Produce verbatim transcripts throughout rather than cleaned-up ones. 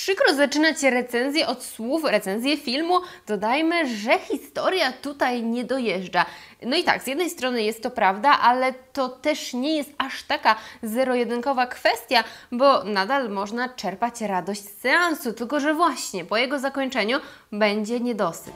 przykro zaczynać recenzję od słów, recenzję filmu, dodajmy, że historia tutaj nie dojeżdża. No i tak, z jednej strony jest to prawda, ale to też nie jest aż taka zero-jedynkowa kwestia, bo nadal można czerpać radość z seansu, tylko że właśnie po jego zakończeniu będzie niedosyt.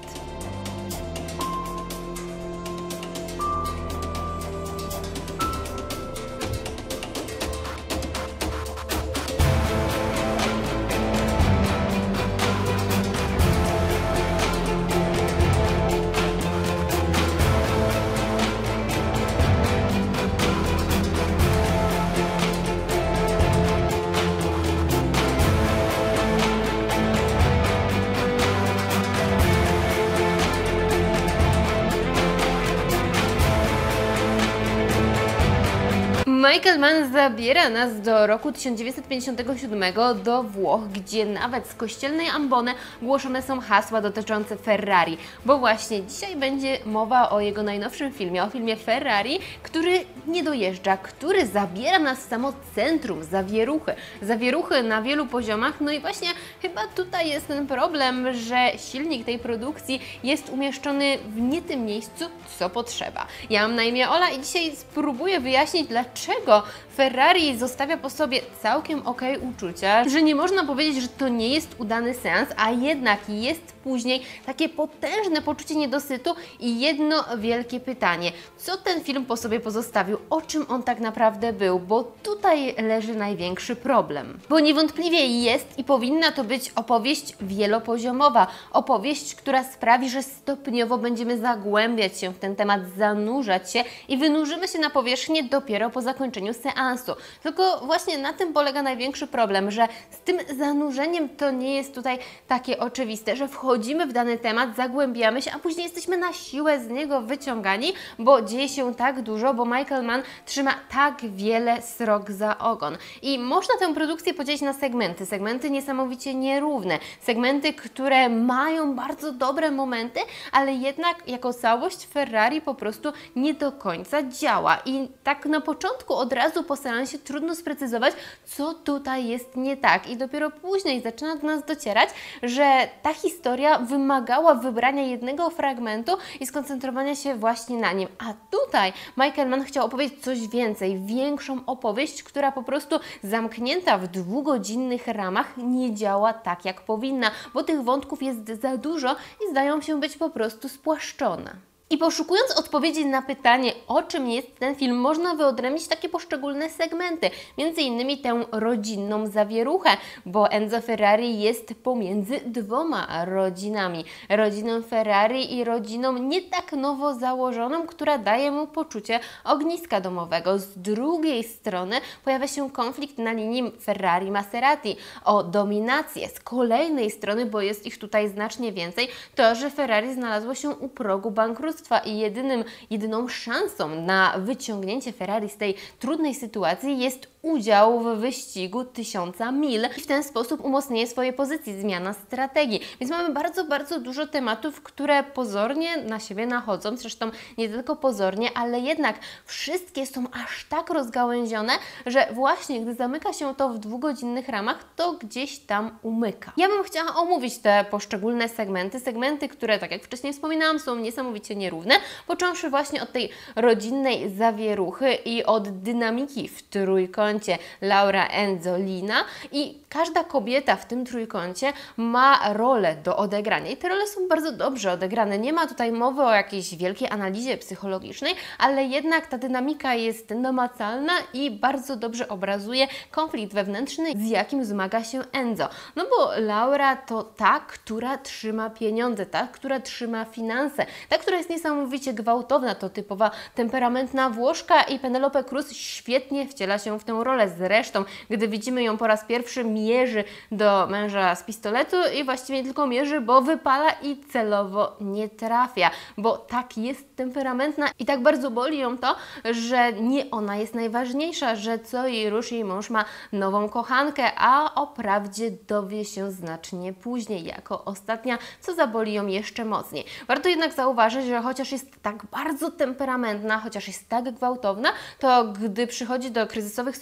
Michael Mann zabiera nas do roku tysiąc dziewięćset pięćdziesiątego siódmego, do Włoch, gdzie nawet z kościelnej ambony głoszone są hasła dotyczące Ferrari, bo właśnie dzisiaj będzie mowa o jego najnowszym filmie, o filmie Ferrari, który nie dojeżdża, który zabiera nas w samo centrum zawieruchy, zawieruchy na wielu poziomach, no i właśnie chyba tutaj jest ten problem, że silnik tej produkcji jest umieszczony w nie tym miejscu, co potrzeba. Ja mam na imię Ola i dzisiaj spróbuję wyjaśnić, dlaczego Ferrari zostawia po sobie całkiem ok uczucia, że nie można powiedzieć, że to nie jest udany seans, a jednak jest później takie potężne poczucie niedosytu i jedno wielkie pytanie. Co ten film po sobie pozostawił? O czym on tak naprawdę był? Bo tutaj leży największy problem. Bo niewątpliwie jest i powinna to być opowieść wielopoziomowa. Opowieść, która sprawi, że stopniowo będziemy zagłębiać się w ten temat, zanurzać się i wynurzymy się na powierzchnię dopiero po zakończeniu seansu. Tylko właśnie na tym polega największy problem, że z tym zanurzeniem to nie jest tutaj takie oczywiste, że wchodzimy w dany temat, zagłębiamy się, a później jesteśmy na siłę z niego wyciągani, bo dzieje się tak dużo, bo Michael Mann trzyma tak wiele srok za ogon. I można tę produkcję podzielić na segmenty, segmenty niesamowicie nierówne, segmenty, które mają bardzo dobre momenty, ale jednak jako całość Ferrari po prostu nie do końca działa. I tak na początku, od razu po seansie trudno sprecyzować, co tutaj jest nie tak. I dopiero później zaczyna do nas docierać, że ta historia wymagała wybrania jednego fragmentu i skoncentrowania się właśnie na nim. A tutaj Michael Mann chciał opowiedzieć coś więcej, większą opowieść, która po prostu zamknięta w dwugodzinnych ramach nie działa tak, jak powinna, bo tych wątków jest za dużo i zdają się być po prostu spłaszczone. I poszukując odpowiedzi na pytanie, o czym jest ten film, można wyodrębnić takie poszczególne segmenty, między innymi tę rodzinną zawieruchę, bo Enzo Ferrari jest pomiędzy dwoma rodzinami. Rodziną Ferrari i rodziną nie tak nowo założoną, która daje mu poczucie ogniska domowego. Z drugiej strony pojawia się konflikt na linii Ferrari-Maserati o dominację. Z kolejnej strony, bo jest ich tutaj znacznie więcej, to, że Ferrari znalazło się u progu bankructwa i jedynym, jedyną szansą na wyciągnięcie Ferrari z tej trudnej sytuacji jest udział w wyścigu tysiąca mil i w ten sposób umocnienie swojej pozycji, zmiana strategii. Więc mamy bardzo, bardzo dużo tematów, które pozornie na siebie nachodzą, zresztą nie tylko pozornie, ale jednak wszystkie są aż tak rozgałęzione, że właśnie gdy zamyka się to w dwugodzinnych ramach, to gdzieś tam umyka. Ja bym chciała omówić te poszczególne segmenty, segmenty, które, tak jak wcześniej wspominałam, są niesamowicie nierówne, począwszy właśnie od tej rodzinnej zawieruchy i od dynamiki w trójkącie Laura, Enzo, Lina i każda kobieta w tym trójkącie ma rolę do odegrania i te role są bardzo dobrze odegrane. Nie ma tutaj mowy o jakiejś wielkiej analizie psychologicznej, ale jednak ta dynamika jest namacalna i bardzo dobrze obrazuje konflikt wewnętrzny, z jakim zmaga się Enzo. No bo Laura to ta, która trzyma pieniądze, ta, która trzyma finanse, ta, która jest niesamowicie gwałtowna, to typowa temperamentna Włoszka i Penelope Cruz świetnie wciela się w tę rolę. Zresztą, gdy widzimy ją po raz pierwszy, mierzy do męża z pistoletu i właściwie tylko mierzy, bo wypala i celowo nie trafia, bo tak jest temperamentna i tak bardzo boli ją to, że nie ona jest najważniejsza, że co jej rusz, jej mąż ma nową kochankę, a o prawdzie dowie się znacznie później, jako ostatnia, co zaboli ją jeszcze mocniej. Warto jednak zauważyć, że chociaż jest tak bardzo temperamentna, chociaż jest tak gwałtowna, to gdy przychodzi do kryzysowych sytuacji,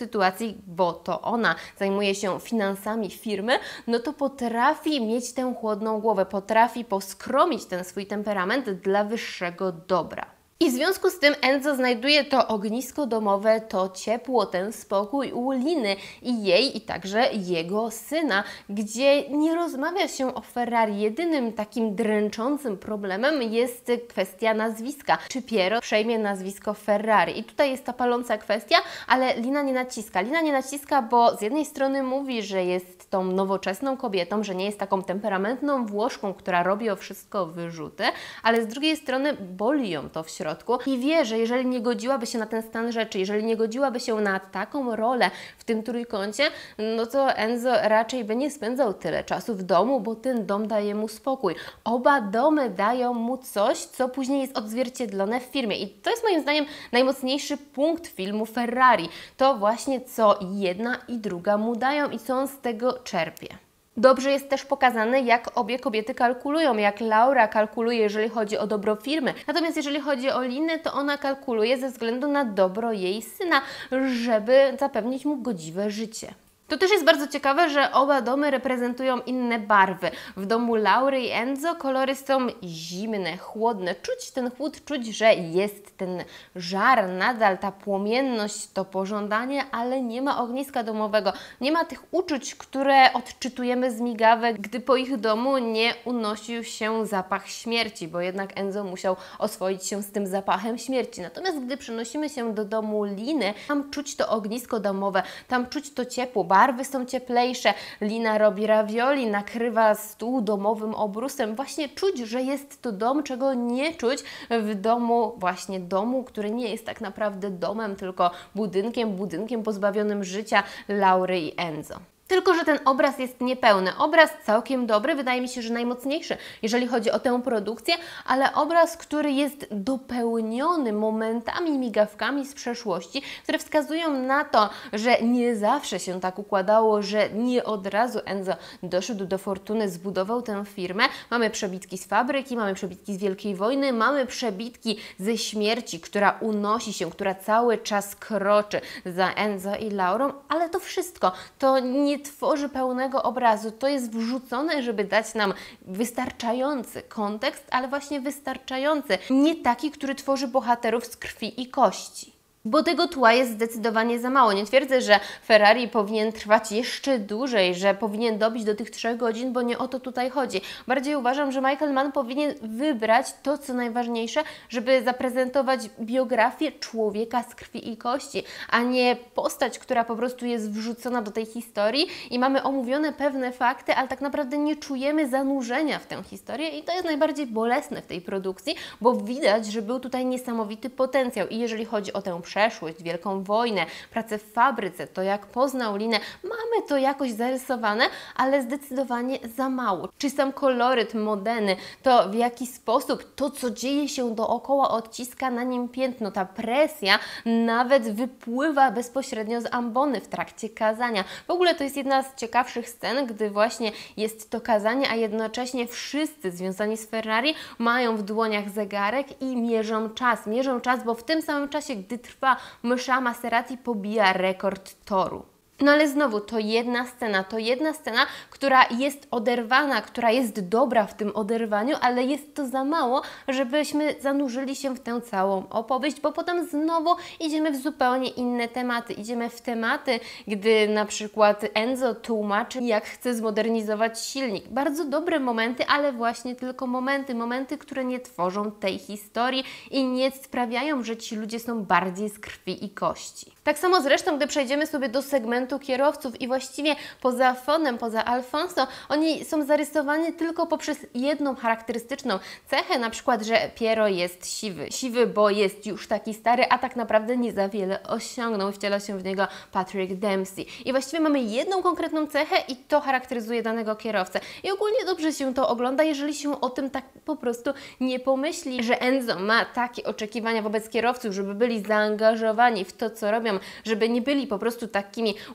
sytuacji, bo to ona zajmuje się finansami firmy, no to potrafi mieć tę chłodną głowę, potrafi poskromić ten swój temperament dla wyższego dobra. I w związku z tym Enzo znajduje to ognisko domowe, to ciepło, ten spokój u Liny i jej i także jego syna, gdzie nie rozmawia się o Ferrari. Jedynym takim dręczącym problemem jest kwestia nazwiska. Czy Piero przejmie nazwisko Ferrari? I tutaj jest ta paląca kwestia, ale Lina nie naciska. Lina nie naciska, bo z jednej strony mówi, że jest tą nowoczesną kobietą, że nie jest taką temperamentną Włoszką, która robi o wszystko wyrzuty, ale z drugiej strony boli ją to w środku. I wie, że jeżeli nie godziłaby się na ten stan rzeczy, jeżeli nie godziłaby się na taką rolę w tym trójkącie, no to Enzo raczej by nie spędzał tyle czasu w domu, bo ten dom daje mu spokój. Oba domy dają mu coś, co później jest odzwierciedlone w firmie. I to jest moim zdaniem najmocniejszy punkt filmu Ferrari. To właśnie co jedna i druga mu dają i co on z tego czerpie. Dobrze jest też pokazane, jak obie kobiety kalkulują, jak Laura kalkuluje, jeżeli chodzi o dobro firmy. Natomiast jeżeli chodzi o Linę, to ona kalkuluje ze względu na dobro jej syna, żeby zapewnić mu godziwe życie. To też jest bardzo ciekawe, że oba domy reprezentują inne barwy. W domu Laury i Enzo kolory są zimne, chłodne. Czuć ten chłód, czuć, że jest ten żar, nadal ta płomienność, to pożądanie, ale nie ma ogniska domowego. Nie ma tych uczuć, które odczytujemy z migawek, gdy po ich domu nie unosił się zapach śmierci, bo jednak Enzo musiał oswoić się z tym zapachem śmierci. Natomiast gdy przenosimy się do domu Liny, tam czuć to ognisko domowe, tam czuć to ciepło, barwy są cieplejsze, Lina robi ravioli, nakrywa stół domowym obrusem. Właśnie czuć, że jest to dom, czego nie czuć w domu, właśnie domu, który nie jest tak naprawdę domem, tylko budynkiem, budynkiem pozbawionym życia Laury i Enzo. Tylko że ten obraz jest niepełny. Obraz całkiem dobry, wydaje mi się, że najmocniejszy, jeżeli chodzi o tę produkcję, ale obraz, który jest dopełniony momentami, migawkami z przeszłości, które wskazują na to, że nie zawsze się tak układało, że nie od razu Enzo doszedł do fortuny, zbudował tę firmę. Mamy przebitki z fabryki, mamy przebitki z Wielkiej Wojny, mamy przebitki ze śmierci, która unosi się, która cały czas kroczy za Enzo i Laurą, ale to wszystko to nie tworzy pełnego obrazu. To jest wrzucone, żeby dać nam wystarczający kontekst, ale właśnie wystarczający. Nie taki, który tworzy bohaterów z krwi i kości. Bo tego tła jest zdecydowanie za mało. Nie twierdzę, że Ferrari powinien trwać jeszcze dłużej, że powinien dobić do tych trzech godzin, bo nie o to tutaj chodzi. Bardziej uważam, że Michael Mann powinien wybrać to, co najważniejsze, żeby zaprezentować biografię człowieka z krwi i kości, a nie postać, która po prostu jest wrzucona do tej historii i mamy omówione pewne fakty, ale tak naprawdę nie czujemy zanurzenia w tę historię i to jest najbardziej bolesne w tej produkcji, bo widać, że był tutaj niesamowity potencjał i jeżeli chodzi o tę przeszłość, Wielką Wojnę, pracę w fabryce, to jak poznał Linę, mamy to jakoś zarysowane, ale zdecydowanie za mało. Czy sam koloryt Modeny, to w jaki sposób to, co dzieje się dookoła, odciska na nim piętno, ta presja nawet wypływa bezpośrednio z ambony w trakcie kazania. W ogóle to jest jedna z ciekawszych scen, gdy właśnie jest to kazanie, a jednocześnie wszyscy związani z Ferrari mają w dłoniach zegarek i mierzą czas. Mierzą czas, bo w tym samym czasie, gdy trwa msza, Maserati pobija rekord toru. No ale znowu, to jedna scena, to jedna scena, która jest oderwana, która jest dobra w tym oderwaniu, ale jest to za mało, żebyśmy zanurzyli się w tę całą opowieść, bo potem znowu idziemy w zupełnie inne tematy. Idziemy w tematy, gdy na przykład Enzo tłumaczy, jak chce zmodernizować silnik. Bardzo dobre momenty, ale właśnie tylko momenty, momenty, które nie tworzą tej historii i nie sprawiają, że ci ludzie są bardziej z krwi i kości. Tak samo zresztą, gdy przejdziemy sobie do segmentu kierowców i właściwie poza Fonem, poza Alfonso, oni są zarysowani tylko poprzez jedną charakterystyczną cechę, na przykład, że Piero jest siwy. Siwy, bo jest już taki stary, a tak naprawdę nie za wiele osiągnął, wciela się w niego Patrick Dempsey. I właściwie mamy jedną konkretną cechę i to charakteryzuje danego kierowcę. I ogólnie dobrze się to ogląda, jeżeli się o tym tak po prostu nie pomyśli, że Enzo ma takie oczekiwania wobec kierowców, żeby byli zaangażowani w to, co robią, żeby nie byli po prostu takimi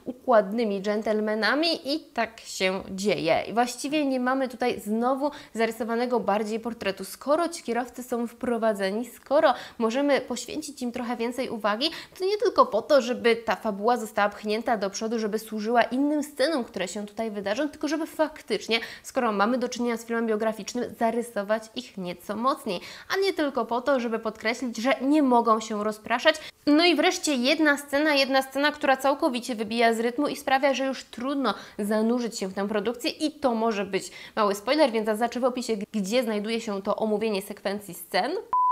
układnymi dżentelmenami i tak się dzieje. I właściwie nie mamy tutaj znowu zarysowanego bardziej portretu. Skoro ci kierowcy są wprowadzeni, skoro możemy poświęcić im trochę więcej uwagi, to nie tylko po to, żeby ta fabuła została pchnięta do przodu, żeby służyła innym scenom, które się tutaj wydarzą, tylko żeby faktycznie, skoro mamy do czynienia z filmem biograficznym, zarysować ich nieco mocniej, a nie tylko po to, żeby podkreślić, że nie mogą się rozpraszać. No i wreszcie jedna scena, jedna scena, która całkowicie wybija z rytmu i sprawia, że już trudno zanurzyć się w tę produkcję i to może być mały spoiler, więc zaznaczę w opisie, gdzie znajduje się to omówienie sekwencji scen.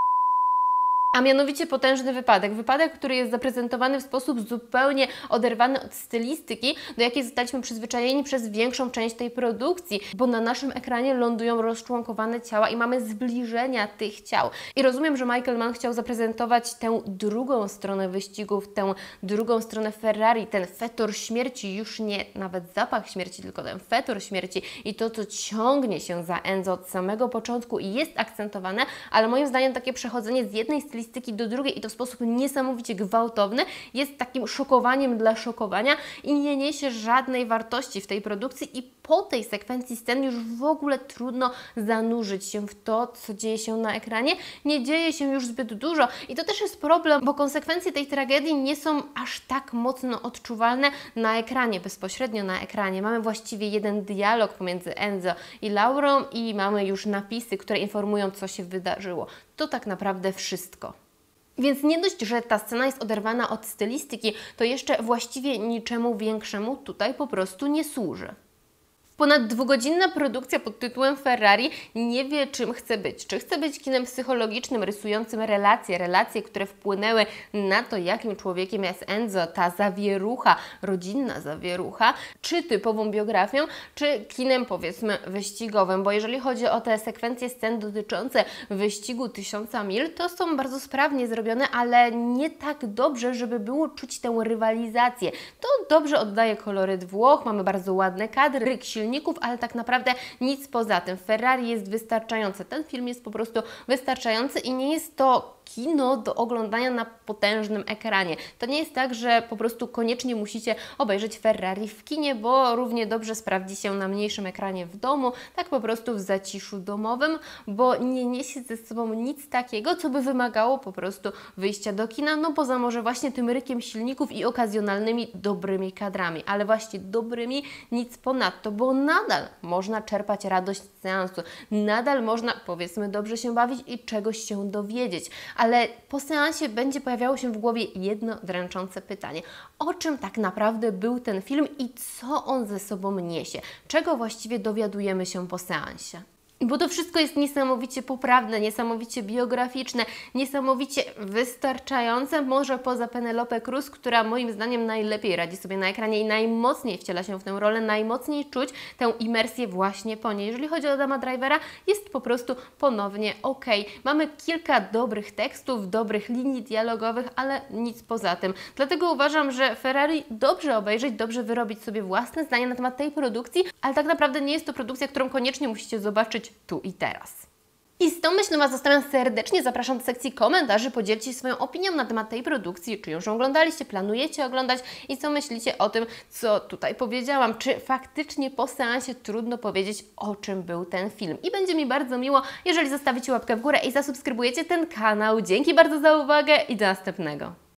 A mianowicie potężny wypadek. Wypadek, który jest zaprezentowany w sposób zupełnie oderwany od stylistyki, do jakiej zostaliśmy przyzwyczajeni przez większą część tej produkcji, bo na naszym ekranie lądują rozczłonkowane ciała i mamy zbliżenia tych ciał. I rozumiem, że Michael Mann chciał zaprezentować tę drugą stronę wyścigów, tę drugą stronę Ferrari, ten fetor śmierci, już nie nawet zapach śmierci, tylko ten fetor śmierci i to, co ciągnie się za Enzo od samego początku i jest akcentowane, ale moim zdaniem takie przechodzenie z jednej stylistyki do drugiej i to w sposób niesamowicie gwałtowny jest takim szokowaniem dla szokowania i nie niesie żadnej wartości w tej produkcji i po tej sekwencji scen już w ogóle trudno zanurzyć się w to, co dzieje się na ekranie. Nie dzieje się już zbyt dużo i to też jest problem, bo konsekwencje tej tragedii nie są aż tak mocno odczuwalne na ekranie, bezpośrednio na ekranie. Mamy właściwie jeden dialog pomiędzy Enzo i Laurą i mamy już napisy, które informują, co się wydarzyło. To tak naprawdę wszystko. Więc nie dość, że ta scena jest oderwana od stylistyki, to jeszcze właściwie niczemu większemu tutaj po prostu nie służy. Ponad dwugodzinna produkcja pod tytułem Ferrari nie wie, czym chce być. Czy chce być kinem psychologicznym, rysującym relacje, relacje, które wpłynęły na to, jakim człowiekiem jest Enzo, ta zawierucha, rodzinna zawierucha, czy typową biografią, czy kinem, powiedzmy, wyścigowym, bo jeżeli chodzi o te sekwencje scen dotyczące wyścigu tysiąca mil, to są bardzo sprawnie zrobione, ale nie tak dobrze, żeby było czuć tę rywalizację. To dobrze oddaje koloryt Włoch, mamy bardzo ładne kadry, ryk silników, ale tak naprawdę nic poza tym. Ferrari jest wystarczające. Ten film jest po prostu wystarczający i nie jest to kino do oglądania na potężnym ekranie. To nie jest tak, że po prostu koniecznie musicie obejrzeć Ferrari w kinie, bo równie dobrze sprawdzi się na mniejszym ekranie w domu, tak po prostu w zaciszu domowym, bo nie niesie ze sobą nic takiego, co by wymagało po prostu wyjścia do kina, no poza może właśnie tym rykiem silników i okazjonalnymi dobrymi kadrami, ale właśnie dobrymi, nic ponadto, bo nadal można czerpać radość z seansu, nadal można, powiedzmy, dobrze się bawić i czegoś się dowiedzieć, ale po seansie będzie pojawiało się w głowie jedno dręczące pytanie. O czym tak naprawdę był ten film i co on ze sobą niesie? Czego właściwie dowiadujemy się po seansie? Bo to wszystko jest niesamowicie poprawne, niesamowicie biograficzne, niesamowicie wystarczające, może poza Penelope Cruz, która moim zdaniem najlepiej radzi sobie na ekranie i najmocniej wciela się w tę rolę, najmocniej czuć tę imersję właśnie po niej. Jeżeli chodzi o Adama Drivera, jest po prostu ponownie ok. Mamy kilka dobrych tekstów, dobrych linii dialogowych, ale nic poza tym. Dlatego uważam, że Ferrari dobrze obejrzeć, dobrze wyrobić sobie własne zdanie na temat tej produkcji, ale tak naprawdę nie jest to produkcja, którą koniecznie musicie zobaczyć tu i teraz. I z tą myślą Was zostawiam serdecznie, zapraszam do sekcji komentarzy, podzielcie się swoją opinią na temat tej produkcji, czy już ją oglądaliście, planujecie oglądać i co myślicie o tym, co tutaj powiedziałam, czy faktycznie po seansie trudno powiedzieć, o czym był ten film. I będzie mi bardzo miło, jeżeli zostawicie łapkę w górę i zasubskrybujecie ten kanał. Dzięki bardzo za uwagę i do następnego.